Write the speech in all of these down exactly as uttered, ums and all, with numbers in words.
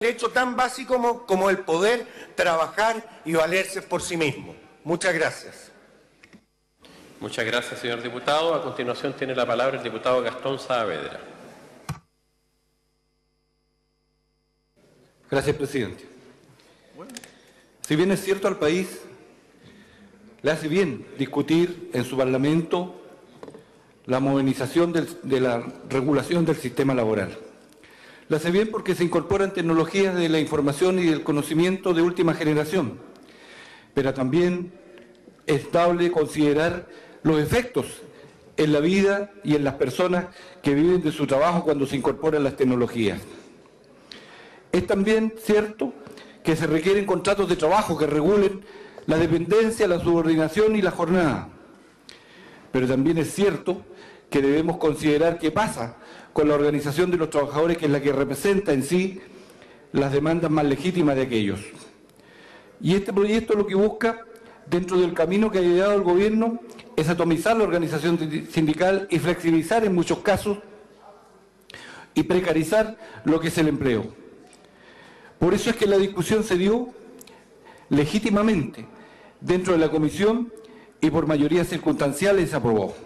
derecho tan básico como, como el poder trabajar y valerse por sí mismo. Muchas gracias. Muchas gracias, señor diputado. A continuación tiene la palabra el diputado Gastón Saavedra. Gracias, presidente. Si bien es cierto, al país le hace bien discutir en su Parlamento la modernización del, de la regulación del sistema laboral. Le hace bien porque se incorporan tecnologías de la información y del conocimiento de última generación, pero también es estable considerar los efectos en la vida y en las personas que viven de su trabajo cuando se incorporan las tecnologías. Es también cierto que se requieren contratos de trabajo que regulen la dependencia, la subordinación y la jornada. Pero también es cierto que debemos considerar qué pasa con la organización de los trabajadores, que es la que representa en sí las demandas más legítimas de aquellos. Y este proyecto lo que busca, dentro del camino que ha ideado el gobierno, es atomizar la organización sindical y flexibilizar en muchos casos y precarizar lo que es el empleo. Por eso es que la discusión se dio legítimamente dentro de la comisión y por mayoría circunstancial se aprobó.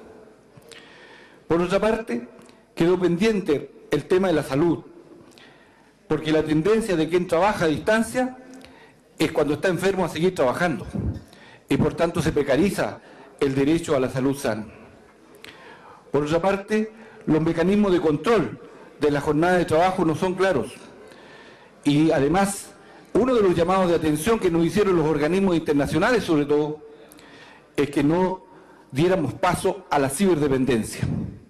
Por otra parte, quedó pendiente el tema de la salud, porque la tendencia de quien trabaja a distancia es cuando está enfermo a seguir trabajando y por tanto se precariza el derecho a la salud sana. Por otra parte, los mecanismos de control de la jornada de trabajo no son claros y además uno de los llamados de atención que nos hicieron los organismos internacionales sobre todo es que no diéramos paso a la ciberdependencia.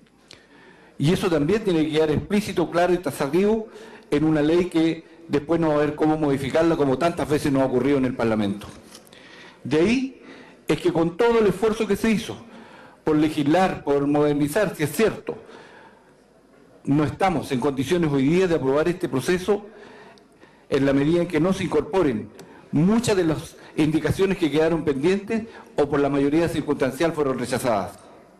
Y eso también tiene que quedar explícito, claro y taxativo en una ley que después no va a haber cómo modificarla, como tantas veces nos ha ocurrido en el Parlamento. De ahí es que con todo el esfuerzo que se hizo por legislar, por modernizar, si es cierto, no estamos en condiciones hoy día de aprobar este proceso en la medida en que no se incorporen muchas de las indicaciones que quedaron pendientes o por la mayoría circunstancial fueron rechazadas.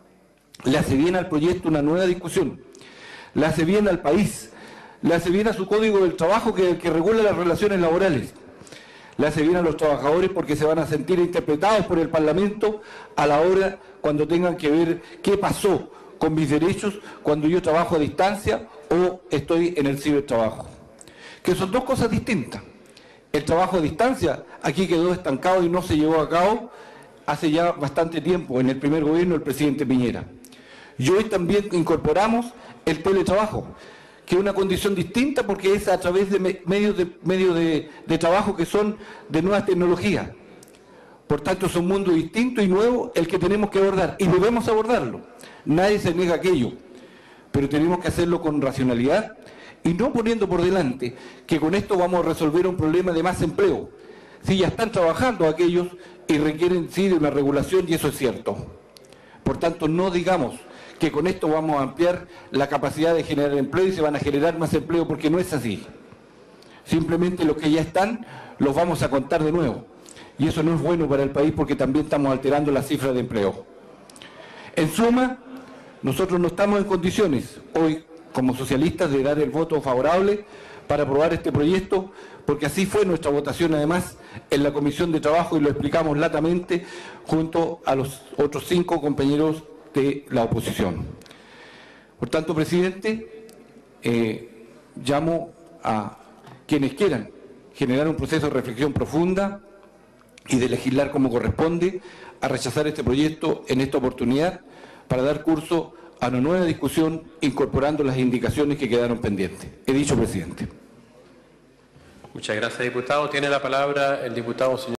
Le hace bien al proyecto una nueva discusión, le hace bien al país, le hace bien a su código del trabajo que, que regula las relaciones laborales, le hace bien a los trabajadores porque se van a sentir interpretados por el Parlamento a la hora cuando tengan que ver qué pasó con mis derechos cuando yo trabajo a distancia o estoy en el cibertrabajo, que son dos cosas distintas. El trabajo a distancia aquí quedó estancado y no se llevó a cabo hace ya bastante tiempo en el primer gobierno del presidente Piñera. Y hoy también incorporamos el teletrabajo, que es una condición distinta porque es a través de me medios, de, medios de, de trabajo que son de nuevas tecnologías. Por tanto, es un mundo distinto y nuevo el que tenemos que abordar, y debemos abordarlo. Nadie se niega a aquello, pero tenemos que hacerlo con racionalidad y no poniendo por delante que con esto vamos a resolver un problema de más empleo. Si ya están trabajando aquellos y requieren sí de una regulación, y eso es cierto. Por tanto, no digamos que con esto vamos a ampliar la capacidad de generar empleo y se van a generar más empleo, porque no es así. Simplemente los que ya están los vamos a contar de nuevo. Y eso no es bueno para el país porque también estamos alterando las cifras de empleo. En suma, nosotros no estamos en condiciones hoy, como socialistas, de dar el voto favorable para aprobar este proyecto, porque así fue nuestra votación además en la Comisión de Trabajo y lo explicamos latamente junto a los otros cinco compañeros de la oposición. Por tanto, presidente, eh, llamo a quienes quieran generar un proceso de reflexión profunda y de legislar como corresponde, a rechazar este proyecto en esta oportunidad para dar curso a una nueva discusión incorporando las indicaciones que quedaron pendientes. He dicho, presidente. Muchas gracias, diputado. Tiene la palabra el diputado señor